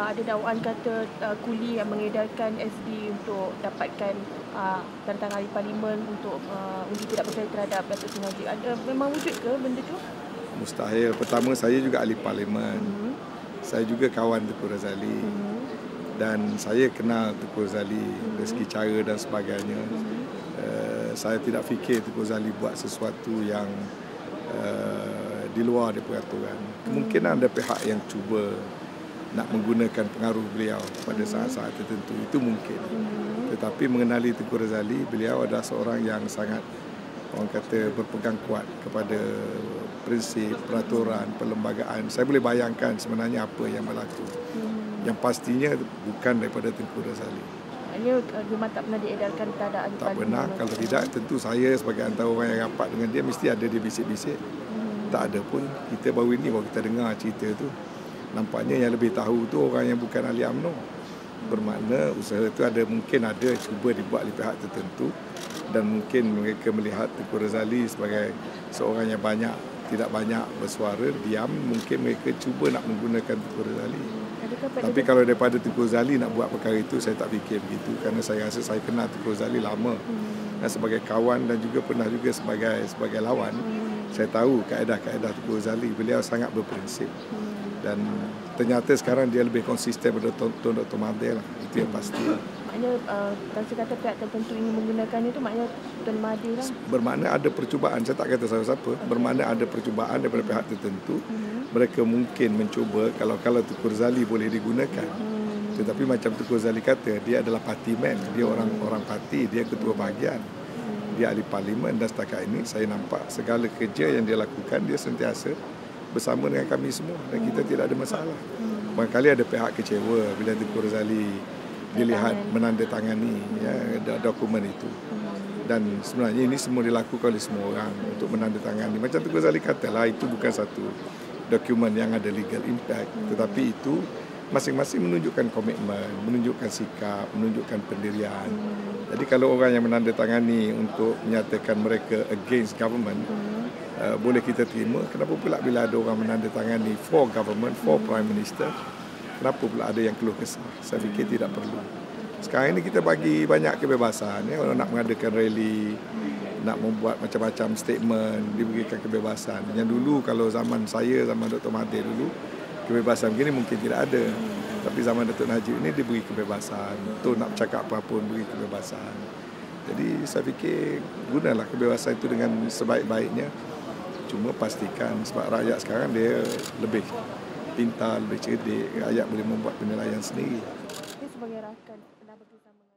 ada dakwaan kata kuli yang mengedarkan SD untuk dapatkan tanda tangan ahli parlimen untuk undi tidak percaya terhadap Datuk Seri Najib. Memang wujud ke benda tu? Mustahil. Pertama, saya juga ahli parlimen. Saya juga kawan Tengku Razali. Dan saya kenal Tengku Razali dari segi cara dan sebagainya. Saya tidak fikir Tengku Razali buat sesuatu yang di luar daripada peraturan. Kemungkinan ada pihak yang cuba nak menggunakan pengaruh beliau pada saat-saat tertentu. Itu mungkin. Tetapi mengenali Tengku Razali, beliau adalah seorang yang sangat, orang kata, berpegang kuat kepada prinsip, peraturan, perlembagaan. Saya boleh bayangkan sebenarnya apa yang berlaku. Yang pastinya bukan daripada Tengku Razali. Maksudnya memang tak pernah diedarkan keadaan ahli tak pernah. Kalau tidak, tentu saya sebagai antara orang yang rapat dengan dia, mesti ada dia bisik-bisik. Tak ada pun. Kita baru kita dengar cerita tu. Nampaknya yang lebih tahu tu orang yang bukan ahli UMNO. Bermakna usaha tu mungkin ada cuba dibuat oleh pihak tertentu, dan mungkin mereka melihat Tengku Razali sebagai seorang yang tidak banyak bersuara, diam. Mungkin mereka cuba nak menggunakan Tengku Razali. Tapi kalau daripada Tengku Razali nak buat perkara itu, saya tak fikir begitu. Kerana saya rasa saya kenal Tengku Razali lama. Dan sebagai kawan dan juga pernah juga sebagai lawan, saya tahu kaedah-kaedah Tengku Razali. Beliau sangat berprinsip. Dan ternyata sekarang dia lebih konsisten pada Tun Dr. Mahathir lah. Itu yang pasti. Maknanya kalau kata pihak tertentu ini menggunakan itu, maknanya Tun Mahathir lah. Bermakna ada percubaan. Saya tak kata siapa-siapa. Bermakna ada percubaan daripada pihak tertentu. Mereka mungkin mencuba kalau Tengku Razali boleh digunakan. Tetapi macam Tengku Razali kata, dia adalah parti man. Dia orang parti, dia ketua bahagian. Dia ahli parlimen, dan setakat ini saya nampak segala kerja yang dia lakukan, dia sentiasa bersama dengan kami semua, dan kita tidak ada masalah. Barangkali ada pihak kecewa bila Tengku Razali dilihat menandatangani dokumen itu. Dan sebenarnya ini semua dilakukan oleh semua orang untuk menandatangani. Macam Tengku Razali katalah, itu bukan satu dokumen yang ada legal impact, tetapi itu masing-masing menunjukkan komitmen, menunjukkan sikap, menunjukkan pendirian. Jadi kalau orang yang menandatangani untuk menyatakan mereka against government, boleh kita terima. Kenapa pula bila ada orang menandatangani for government, for prime minister, kenapa pula ada yang keluh kesah? Saya fikir tidak perlu. Sekarang ini kita bagi banyak kebebasan. Orang nak mengadakan rally, nak membuat macam-macam statement, diberikan kebebasan. Yang dulu kalau zaman saya, zaman Dr. Mahathir dulu, kebebasan begini mungkin tidak ada. Tapi zaman Datuk Najib ini diberi kebebasan. Untuk nak bercakap apa pun beri kebebasan. Jadi saya fikir gunalah kebebasan itu dengan sebaik-baiknya. Cuma pastikan, sebab rakyat sekarang dia lebih pintar, lebih cerdik. Rakyat boleh membuat penilaian sendiri. Sebagai rakan, pernah bersama